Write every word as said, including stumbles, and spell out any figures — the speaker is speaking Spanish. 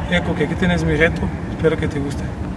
Eco, que aquí tienes mi reto, espero que te guste.